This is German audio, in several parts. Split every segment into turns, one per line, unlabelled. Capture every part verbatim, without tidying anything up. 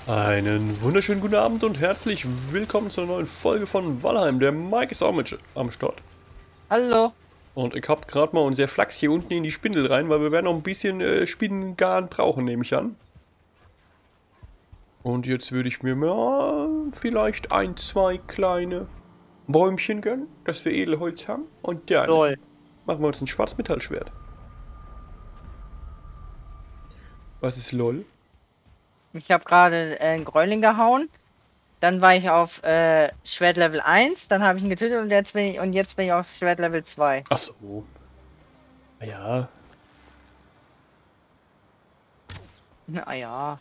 Einen wunderschönen guten Abend und herzlich willkommen zu einer neuen Folge von Valheim. Der Mike ist auch mit am Start.
Hallo.
Und ich hab gerade mal unser Flachs hier unten in die Spindel rein, weil wir werden noch ein bisschen äh, Spinnengarn brauchen, nehme ich an. Und jetzt würde ich mir mal vielleicht ein, zwei kleine Bäumchen gönnen, dass wir Edelholz haben. Und dann
Lol.
machen wir uns ein Schwarzmetallschwert. Was ist LOL?
Ich habe gerade äh, einen Gräuling gehauen. Dann war ich auf äh, Schwert Level eins. Dann habe ich ihn getötet und jetzt bin ich, und jetzt bin ich auf Schwert Level zwei.
Ach so. Ja.
Ah ja.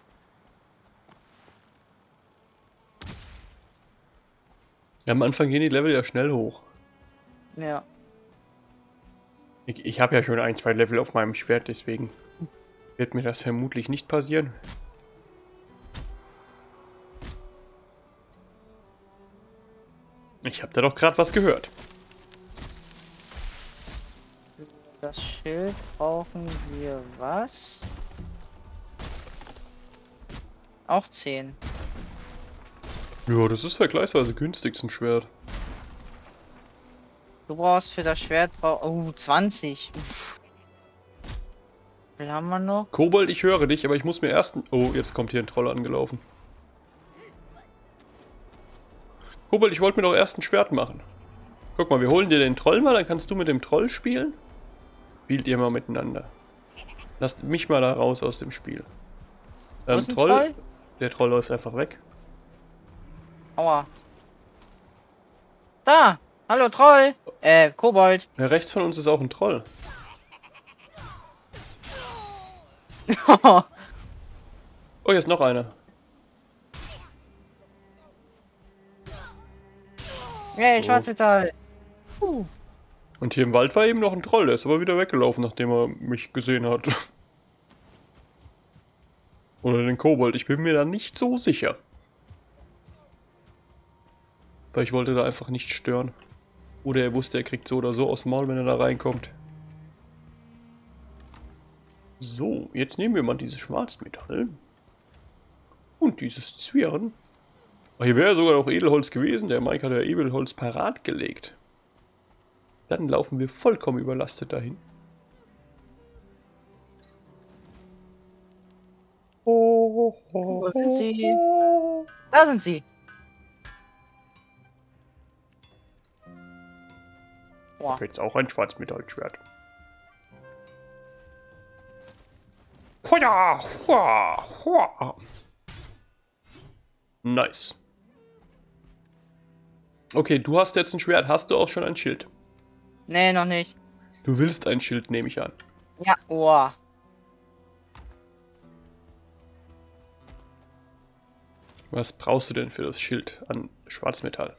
Ja, am Anfang gehen die Level ja schnell hoch.
Ja.
Ich, ich habe ja schon ein, zwei Level auf meinem Schwert, deswegen wird mir das vermutlich nicht passieren. Ich habe da doch gerade was gehört.
Das Schild brauchen wir was? Auch zehn.
Ja, das ist vergleichsweise günstig zum Schwert.
Du brauchst für das Schwert brauch oh, zwanzig. Uff. Wie viel haben wir noch?
Kobold, ich höre dich, aber ich muss mir erst... Oh, jetzt kommt hier ein Troll angelaufen. Kobold, ich wollte mir doch erst ein Schwert machen. Guck mal, wir holen dir den Troll mal, dann kannst du mit dem Troll spielen. Spielt ihr mal miteinander. Lasst mich mal da raus aus dem Spiel. Ähm,
Wo ist ein
Troll?
Troll?
Der Troll läuft einfach weg.
Aua. Da! Hallo Troll! Äh, Kobold.
Ja, rechts von uns ist auch ein Troll. Oh, hier ist noch einer.
Hey,
Oh.
Schwarzmetall. Uh.
Und hier im Wald war eben noch ein Troll, der ist aber wieder weggelaufen, nachdem er mich gesehen hat. Oder den Kobold, ich bin mir da nicht so sicher. Weil ich wollte da einfach nicht stören. Oder er wusste, er kriegt so oder so aus dem Maul, wenn er da reinkommt. So, jetzt nehmen wir mal dieses Schwarzmetall. Und dieses Zwirn. Oh, hier wäre sogar noch Edelholz gewesen, der Mike hat ja Edelholz parat gelegt. Dann laufen wir vollkommen überlastet dahin.
Wo sind sie? Da sind sie.
Ich habe jetzt auch ein Schwarzmetallschwert. Hua, hua, hua. Nice. Okay, du hast jetzt ein Schwert. Hast du auch schon ein Schild?
Nee, noch nicht.
Du willst ein Schild, nehme ich an.
Ja, oh.
Was brauchst du denn für das Schild an Schwarzmetall?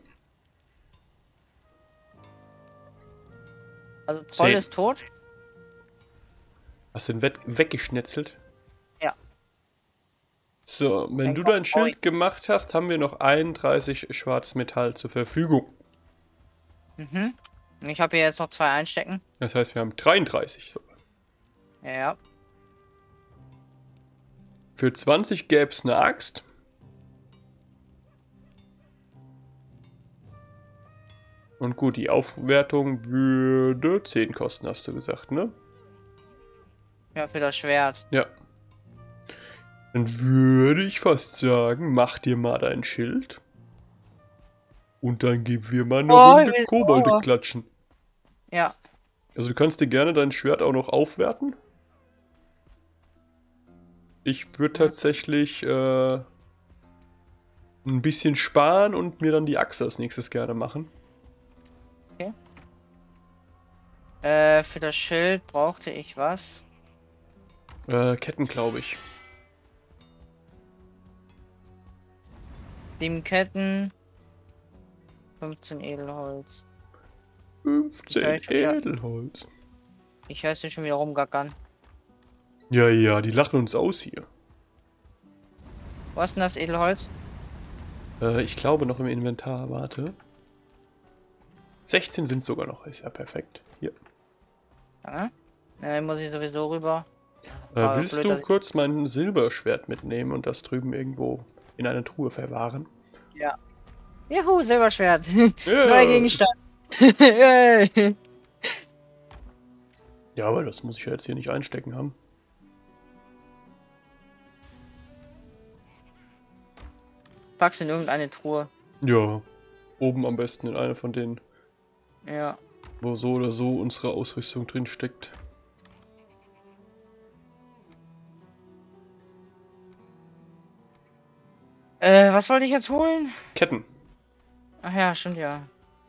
Also Troll
Zehn.
ist tot.
Hast du den we weggeschnetzelt?
Ja.
So, wenn
Dann
du
kommt
dein Schild gemacht hast, haben wir noch einunddreißig Schwarzmetall zur Verfügung.
Mhm. Ich habe hier jetzt noch zwei einstecken.
Das heißt, wir haben dreiunddreißig sogar.
Ja.
Für zwanzig gäbe es eine Axt. Und gut, die Aufwertung würde zehn kosten, hast du gesagt, ne?
Ja, für das Schwert.
Ja. Dann würde ich fast sagen, mach dir mal dein Schild. Und dann geben wir mal eine
Oh,
Runde
ich will-
Kobolde
oh.
klatschen.
Ja.
Also du kannst dir gerne dein Schwert auch noch aufwerten. Ich würde tatsächlich äh, ein bisschen sparen und mir dann die Axt als nächstes gerne machen.
Okay. Äh, für das Schild brauchte ich was?
Äh, Ketten, glaube ich.
Sieben Ketten. fünfzehn Edelholz.
fünfzehn
Ja, ich- ja.
Edelholz.
Ich höre den schon wieder rumgackern.
Ja, ja, die lachen uns aus hier.
Wo ist denn das Edelholz?
Äh, ich glaube noch im Inventar, warte. sechzehn sind sogar noch, ist ja perfekt. Hier.
Ja, ja, muss ich sowieso rüber.
Äh,
Aber
willst
blöd,
du
dass ich-
kurz mein Silberschwert mitnehmen und das drüben irgendwo in einer Truhe verwahren.
Ja. Juhu, Silberschwert.
Ja.
Neuer Gegenstand. Yay.
Ja, aber das muss ich ja jetzt hier nicht einstecken haben.
Pack's in irgendeine Truhe.
Ja, oben am besten in eine von denen,
Ja.
wo so oder so unsere Ausrüstung drin steckt.
Äh, was wollte ich jetzt holen?
Ketten.
Ach ja, stimmt ja.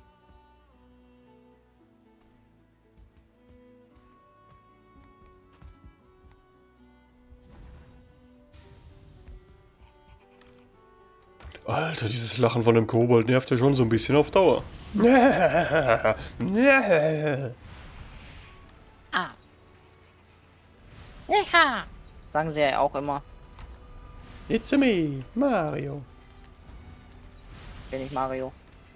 Alter, dieses Lachen von dem Kobold nervt ja schon so ein bisschen auf Dauer.
Ah. Ja. Sagen sie ja auch immer.
It's me, Mario.
Bin ich Mario.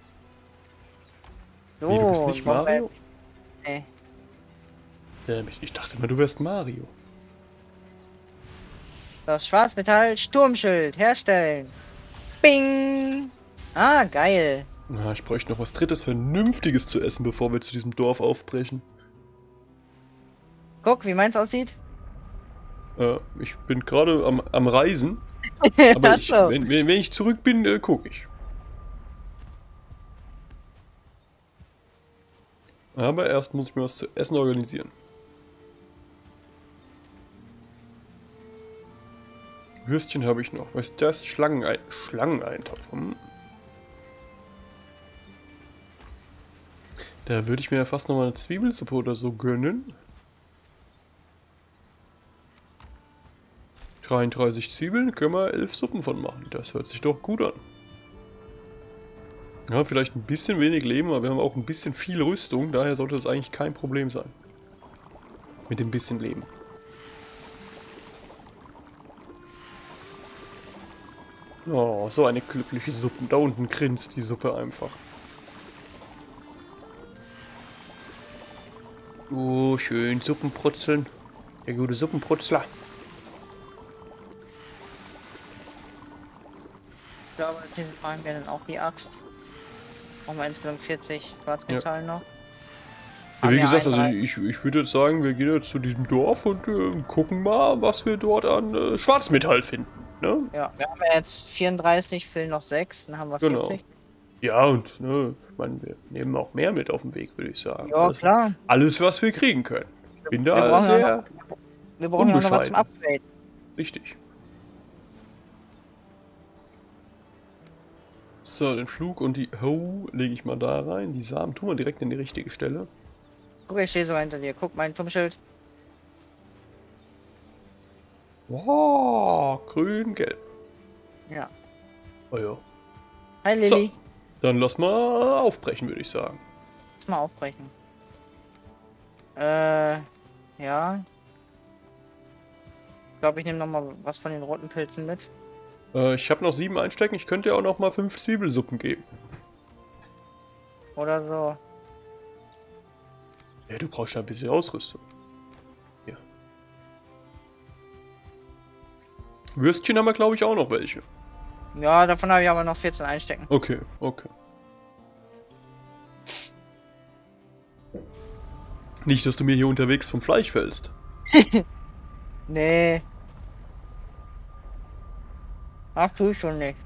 So,
Wie, du bist nicht
Bombe-
Mario?
Nee.
Ähm, ich, ich dachte immer, du wärst Mario.
Das Schwarzmetall Sturmschild herstellen. Bing. Ah, geil.
Na, ich bräuchte noch was Drittes Vernünftiges zu essen, bevor wir zu diesem Dorf aufbrechen.
Guck, wie meins aussieht.
Äh, ich bin gerade am, am Reisen. Aber ich,
Ach so.
wenn, wenn wenn ich zurück bin, äh, gucke ich. Aber erst muss ich mir was zu essen organisieren. Würstchen habe ich noch. Was ist das? Schlangenei Schlangeneintopf. Hm. Da würde ich mir ja fast noch mal eine Zwiebelsuppe oder so gönnen. dreiunddreißig Zwiebeln, können wir elf Suppen von machen. Das hört sich doch gut an. Ja, vielleicht ein bisschen wenig Leben, aber wir haben auch ein bisschen viel Rüstung. Daher sollte das eigentlich kein Problem sein. Mit dem bisschen Leben. Oh, so eine glückliche Suppe. Da unten grinst die Suppe einfach. Oh, schön Suppenprutzeln. Der gute Suppenprutzler.
Ich glaube, als nächstes brauchen wir dann auch die Axt. Brauchen wir insgesamt vierzig Schwarzmetall noch.
Ja, wie
Haben wir
gesagt, also
einunddreißig.
ich, ich würde jetzt sagen, wir gehen jetzt zu diesem Dorf und äh, gucken mal, was wir dort an äh, Schwarzmetall finden. Ne?
Ja, wir haben ja jetzt vierunddreißig, fehlen noch sechs, dann haben wir
Genau.
vierzig.
Ja, und ne, ich meine, wir nehmen auch mehr mit auf dem Weg, würde ich sagen.
Ja,
alles,
klar.
alles, was wir kriegen können. Bin
Wir
da
brauchen ja
sehr
noch, wir brauchen ja noch was zum
unbescheiden.
Upgrade.
richtig. So, den Flug und die Ho lege ich mal da rein. Die Samen tun wir direkt in die richtige Stelle.
Guck, ich stehe so hinter dir. Guck, mein Turmschild.
Wow, grün, gelb.
Ja.
Oh ja.
Hi, Lilly.
So, dann lass mal aufbrechen, würde ich sagen.
Lass mal aufbrechen. Äh, ja. Ich glaube, ich nehme noch mal was von den roten Pilzen mit.
Äh, ich habe noch sieben einstecken. Ich könnte ja auch noch mal fünf Zwiebelsuppen geben.
Oder so.
Ja, du brauchst ja ein bisschen Ausrüstung. Hier. Würstchen haben wir, glaube ich, auch noch welche.
Ja, davon habe ich aber noch vierzehn einstecken.
Okay, okay. Nicht, dass du mir hier unterwegs vom Fleisch fällst.
Nee. Ach, tu ich schon nicht.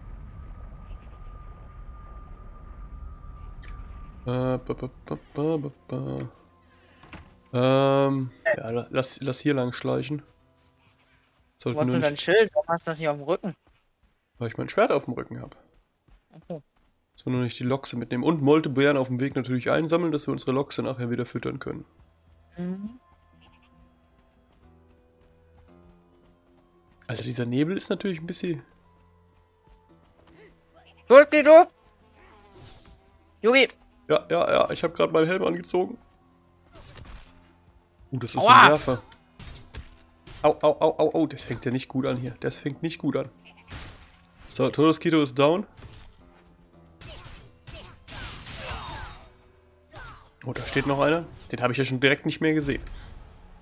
Äh, ba, ba, ba, ba, ba, ba. Ähm, ja, la- lass, lass hier lang schleichen.
Wo
Sollten
hast
nur
du dein
nicht,
Schild? Warum hast du das nicht auf dem Rücken?
weil ich mein Schwert auf dem Rücken habe.
Achso.
Dass wir nur nicht die Lochse mitnehmen. Und Moltebeeren auf dem Weg natürlich einsammeln, dass wir unsere Lochse nachher wieder füttern können.
Mhm.
Alter, dieser Nebel ist natürlich ein bisschen...
Los, geh du! Yugi!
Ja, ja, ja, ich habe gerade meinen Helm angezogen. Uh, das ist
Aua!
ein Werfer. Au, au, au, au, au, das fängt ja nicht gut an hier. Das fängt nicht gut an. So, Todeskito ist down. Oh, da steht noch einer. Den habe ich ja schon direkt nicht mehr gesehen.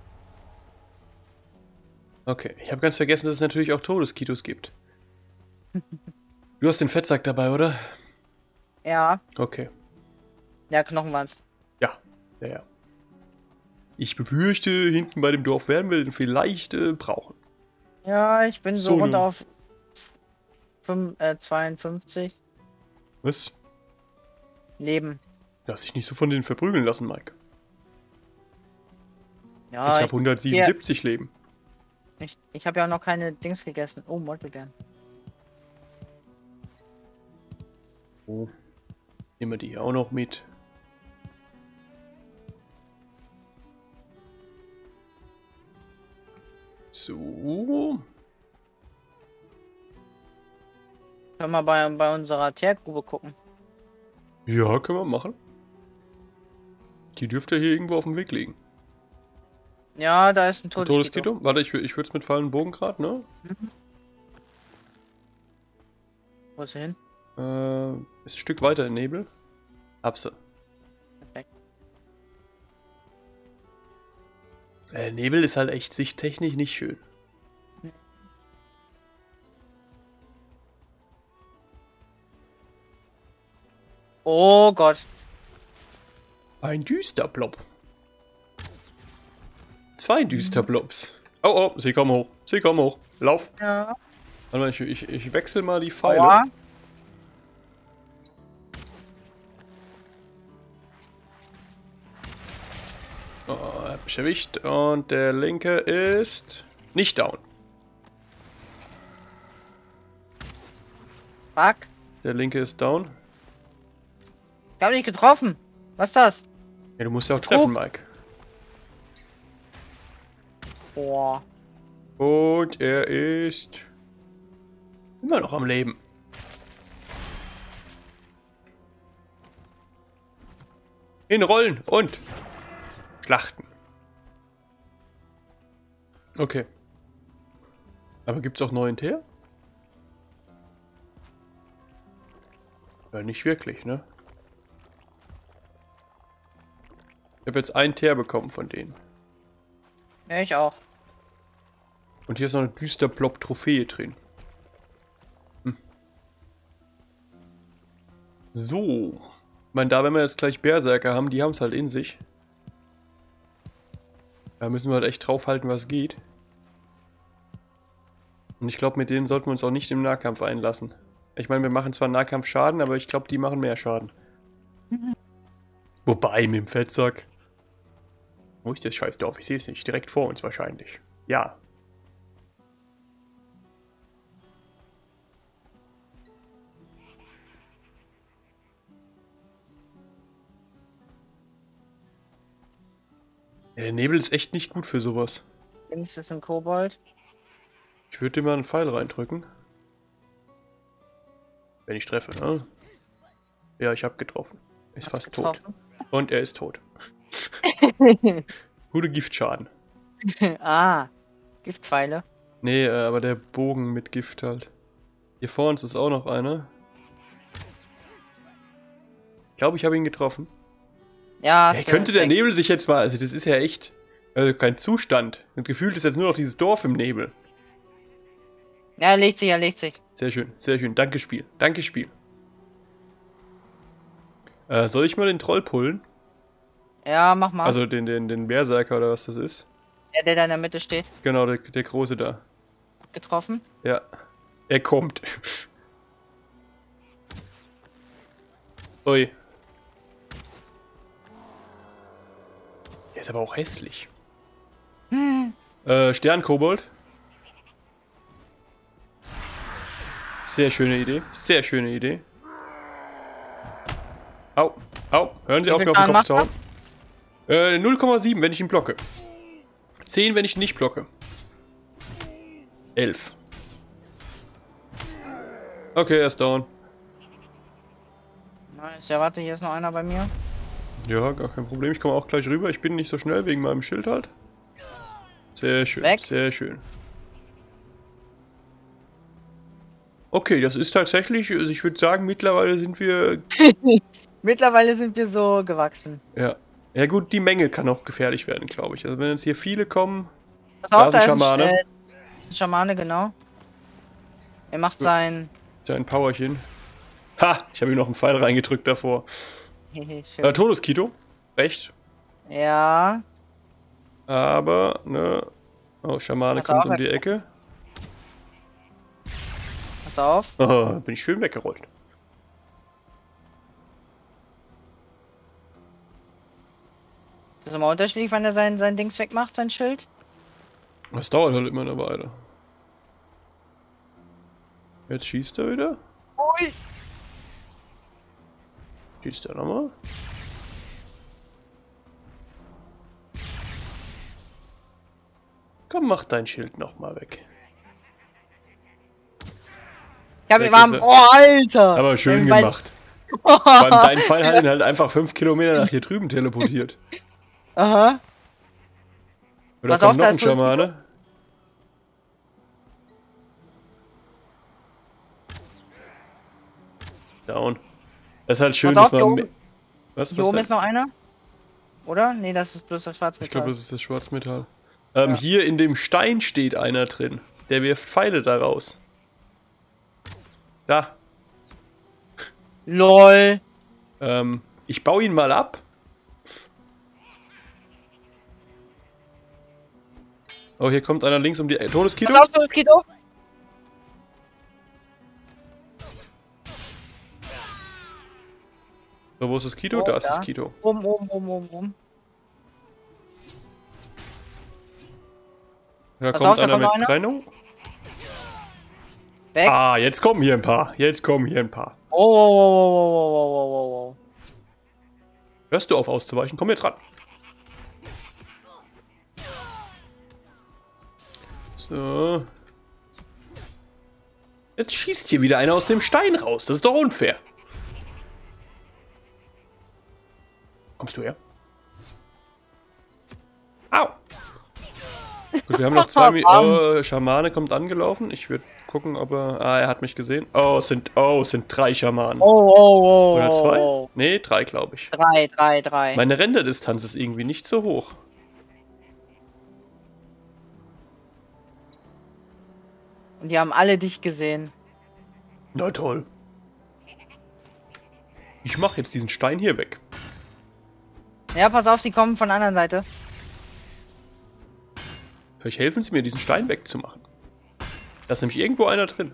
Okay, ich habe ganz vergessen, dass es natürlich auch Todeskitos gibt. Du hast den Fettsack dabei, oder?
Ja,
Okay.
ja, Knochen waren's.
Ja, ja, ja. Ich befürchte, hinten bei dem Dorf werden wir den vielleicht äh, brauchen.
Ja, ich bin so,
So
runter
ne-
auf fünf, äh, zweiundfünfzig
Was?
Leben.
Lass dich nicht so von denen verprügeln lassen, Mike.
Ja,
ich
ich,
habe hundertsiebenundsiebzig Leben.
ich, ich habe ja noch keine Dings gegessen. Oh, Moltogern.
Oh. Nehmen wir die hier auch noch mit. So.
Können wir bei, bei unserer Teergrube gucken.
Ja, können wir machen. Die dürfte hier irgendwo auf dem Weg liegen.
Ja, da ist ein
Ein
Todesquito.
Todesquito? Warte, ich, ich würde es mit fallen Bogen gerade, ne?
Wo ist er hin?
Äh, ist ein Stück weiter in Nebel. Hab's.
Perfekt.
Äh, Nebel ist halt echt sichttechnisch nicht schön.
Oh Gott.
Ein Düsterblob. Zwei Düsterblobs. Oh, oh, sie kommen hoch. Sie kommen hoch. Lauf.
Ja.
Warte mal, ich, ich, ich wechsle mal die Pfeile.
Aua.
Oh, hab mich erwischt. Und der linke ist nicht down.
Fuck.
Der linke ist down.
Ich hab nicht getroffen. Was ist das?
Ja, du musst ja auch treffen, Mike.
Boah.
Und er ist immer noch am Leben. In Rollen und Schlachten. Okay. Aber gibt's auch neuen Teer? Ja, nicht wirklich, ne? Ich habe jetzt einen Teer bekommen von denen.
Ja, ich auch.
Und hier ist noch eine Düsterblob-Trophäe drin. Hm. So. Ich meine, da, wenn wir jetzt gleich Berserker haben, die haben es halt in sich. Da müssen wir halt echt draufhalten, was geht. Und ich glaube, mit denen sollten wir uns auch nicht im Nahkampf einlassen. Ich meine, wir machen zwar Nahkampf Schaden, aber ich glaube, die machen mehr Schaden. Wobei, mit dem Fettsack. Wo ist das Scheißdorf? Ich sehe es nicht. Direkt vor uns wahrscheinlich. Ja. Der Nebel ist echt nicht gut für sowas.
Links ist ein Kobold.
Ich würde dir mal einen Pfeil reindrücken. Wenn ich treffe, ne? Ja, ich habe getroffen. Ist fast tot. Und er ist tot. Gute Giftschaden.
Ah, Giftpfeile.
Nee, äh, aber der Bogen mit Gift halt. Hier vor uns ist auch noch einer. Ich glaube, ich habe ihn getroffen.
Ja,
Hey, könnte der Nebel sich jetzt mal... Also das ist ja echt... Also kein Zustand. Und gefühlt ist jetzt nur noch dieses Dorf im Nebel.
Ja, er legt sich, er legt sich.
Sehr schön, sehr schön. Danke, Spiel. Danke, Spiel. Äh, soll ich mal den Troll pullen?
Ja, mach mal.
Also den, den, den Berserker oder was das ist?
Der, der da in der Mitte steht.
Genau, der, der Große da.
Getroffen.
Ja. Er kommt. Ui. Der ist aber auch hässlich.
Hm.
Äh, Sternkobold. Sehr schöne Idee. Sehr schöne Idee. Au. Au. Hören Sie
Wie
auf,
viel
mir auf den
Schaden
Kopf zu
macht
hauen. Äh, null Komma sieben, wenn ich ihn blocke. zehn, wenn ich ihn nicht blocke. elf. Okay, er ist down.
Nice. Ja, warte, hier ist noch einer bei mir.
Ja, gar kein Problem. Ich komme auch gleich rüber. Ich bin nicht so schnell wegen meinem Schild halt. Sehr schön,
Weg.
sehr schön. Okay, das ist tatsächlich, also ich würde sagen, mittlerweile sind wir...
Mittlerweile sind wir so gewachsen.
Ja. Ja gut, die Menge kann auch gefährlich werden, glaube ich. Also wenn jetzt hier viele kommen...
Pass
Da
auf,
ist ein
da
Schamane.
Ist ein, äh, ein Schamane, genau. Er macht
Ja.
sein
Ist ja ein Powerchen. Ha! Ich habe ihm noch einen Pfeil reingedrückt davor.
Schön.
Äh, Todeskito. Recht.
Ja.
Aber, ne. Oh, Schamane
Pass
kommt
auf,
um die Ecke.
Pass auf.
Oh, bin ich schön weggerollt.
Das ist immer unterschiedlich, wann er sein, sein Dings wegmacht, sein Schild.
Das dauert halt immer eine Weile. Jetzt schießt er wieder.
Ui.
Schießt er nochmal. Komm, mach dein Schild nochmal weg.
Ich hab
Weg
ihn warm.
ist er.
Oh, Alter!
Aber schön
Weil-
gemacht. Beim dein Pfeil hat ihn halt einfach fünf Kilometer nach hier drüben teleportiert.
Aha.
Oder
Pass
kommt
auf,
noch
da
ein
ist Todeskito.
Schamane? Down. Das ist halt schön,
Pass auf,
dass
hier
man...
oben,
Was,
hier
was
oben
denn?
ist noch einer. Oder? Nee, das ist bloß das Schwarzmetall.
Ich glaube, das ist das Schwarzmetall. Ähm,
Ja.
Hier in dem Stein steht einer drin. Der wirft Pfeile daraus. Da.
LOL.
Ähm, ich baue ihn mal ab. Oh, hier kommt einer links um die... Äh, Todeskito?
Pass auf, Todeskito.
So, wo ist das Kito?
Oh,
da ist
da.
das Kito.
Oben, oben, oben, oben, oben.
Da
Pass
kommt
auf, da
einer
kommt
mit
noch einer.
Trennung.
Weg.
Ah, jetzt kommen hier ein paar. Jetzt kommen hier ein paar.
Oh, oh, oh, oh, oh, oh, oh, oh, oh.
Hörst du auf auszuweichen? Komm jetzt ran. So. Jetzt schießt hier wieder einer aus dem Stein raus. Das ist doch unfair. Kommst du her? Au. Gut, wir haben noch zwei... Mi oh, Schamane kommt angelaufen. Ich würde gucken, ob er... Ah, er hat mich gesehen. Oh, es sind... Oh, es sind drei Schamanen.
Oh, oh, oh.
Oder zwei?
oh.
Nee, drei, glaube ich.
Drei, drei, drei.
Meine Renderdistanz ist irgendwie nicht so hoch.
Und die haben alle dich gesehen.
Na toll. Ich mache jetzt diesen Stein hier weg.
Ja, pass auf, sie kommen von der anderen Seite.
Vielleicht helfen sie mir, diesen Stein wegzumachen. Da ist nämlich irgendwo einer drin.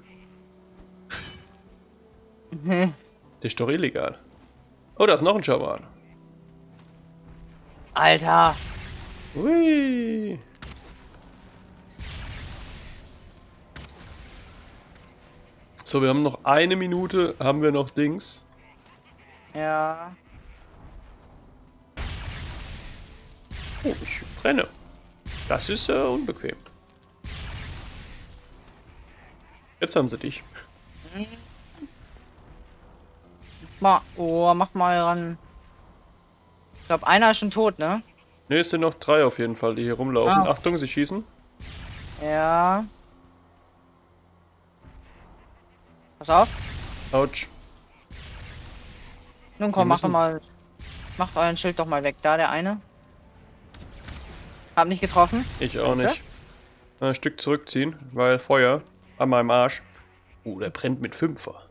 Mhm.
Der ist doch illegal. Oh, da ist noch ein Schaman.
Alter.
Hui. So, wir haben noch eine Minute, haben wir noch Dings.
Ja.
Oh, ich brenne. Das ist äh, unbequem. Jetzt haben sie dich.
Mal, oh, mach mal ran. Ich glaube, einer ist schon tot, ne?
Ne, es sind noch drei auf jeden Fall, die hier rumlaufen.
Ah.
Achtung, sie schießen.
Ja. Pass auf.
Autsch.
Nun komm,
Wir
mach doch
müssen-
mal. Macht euren Schild doch mal weg. Da der eine. Hab nicht getroffen.
Ich auch
Bitte?
nicht. Ein Stück zurückziehen, weil Feuer an meinem Arsch. Oh, der brennt mit Fünfer.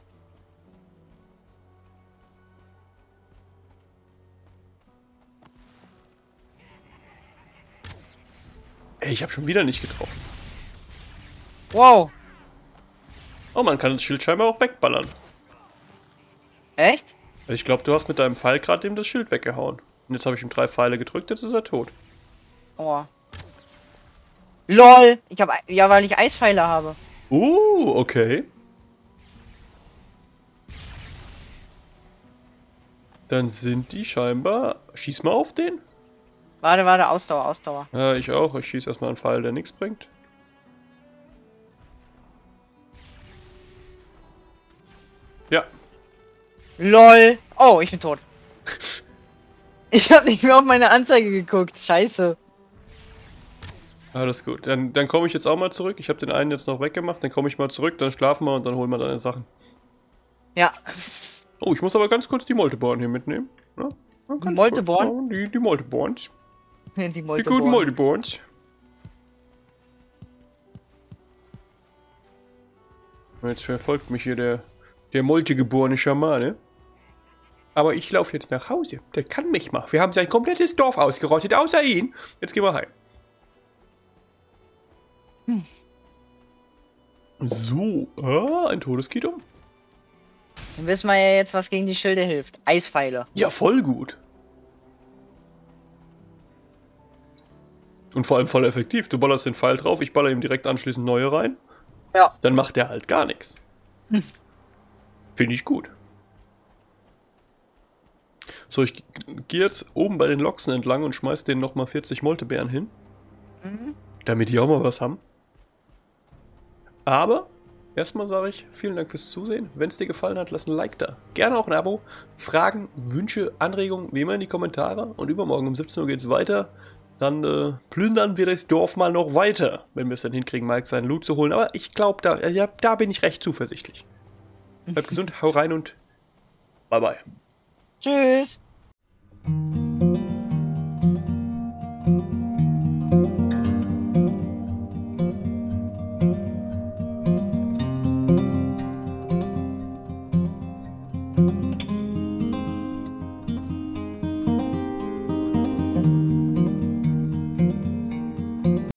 Ey, ich habe schon wieder nicht getroffen.
Wow.
Oh, man kann das Schild scheinbar auch wegballern.
Echt?
Ich glaube, du hast mit deinem Pfeil gerade ihm das Schild weggehauen. Und jetzt habe ich ihm drei Pfeile gedrückt, jetzt ist er tot.
Oh. LOL. Ich hab. Ja, weil ich Eispfeile habe.
Uh, okay. Dann sind die scheinbar... Schieß mal auf den.
Warte, warte, Ausdauer, Ausdauer.
Ja, ich auch. Ich schieße erstmal einen Pfeil, der nichts bringt. Ja.
LOL. Oh, ich bin tot. Ich hab nicht mehr auf meine Anzeige geguckt. Scheiße.
Alles gut. Dann, dann komme ich jetzt auch mal zurück. Ich habe den einen jetzt noch weggemacht. Dann komme ich mal zurück, dann schlafen wir und dann holen wir deine Sachen.
Ja.
Oh, ich muss aber ganz kurz die Molteborn hier mitnehmen. Ja? Ja, ganz
Molteborn?
kurz. Ja, die, die Molteborns.
Die,
Die
Molteborn.
guten Molteborns. Jetzt verfolgt mich hier der, der Moltegeborene Schamane. Aber ich laufe jetzt nach Hause. Der kann mich mal. Wir haben sein komplettes Dorf ausgerottet, außer ihn. Jetzt gehen wir heim. Hm. So, ah, ein Todeskito.
Dann wissen wir ja jetzt, was gegen die Schilde hilft. Eispfeile.
Ja, voll gut. Und vor allem voll effektiv. Du ballerst den Pfeil drauf, ich baller ihm direkt anschließend neue rein.
Ja.
Dann macht der halt gar nichts. Hm. Finde ich gut. So, ich gehe jetzt oben bei den Lochsen entlang und schmeiß denen nochmal vierzig Moltebeeren hin. Mhm. Damit die auch mal was haben. Aber erstmal sage ich vielen Dank fürs Zusehen. Wenn es dir gefallen hat, lass ein Like da. Gerne auch ein Abo. Fragen, Wünsche, Anregungen, wie immer in die Kommentare. Und übermorgen um siebzehn Uhr geht es weiter. Dann äh, plündern wir das Dorf mal noch weiter, wenn wir es dann hinkriegen, Mike seinen Loot zu holen. Aber ich glaube, da, ja, da bin ich recht zuversichtlich. Bleibt gesund, hau rein und bye bye.
Tschüss.